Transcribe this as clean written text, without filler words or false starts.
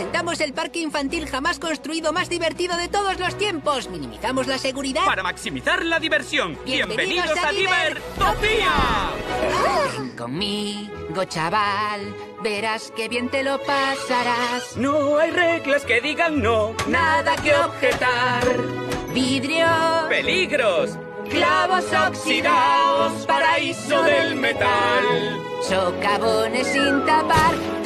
presentamos el parque infantil jamás construido más divertido de todos los tiempos. Minimizamos la seguridad para maximizar la diversión. ¡Bienvenidos a Divertopía! Ven conmigo, chaval. Verás qué bien te lo pasarás. No hay reglas que digan no. Nada que objetar. Vidrios. Peligros. Clavos oxidados. Paraíso del metal. Socavones sin tapar.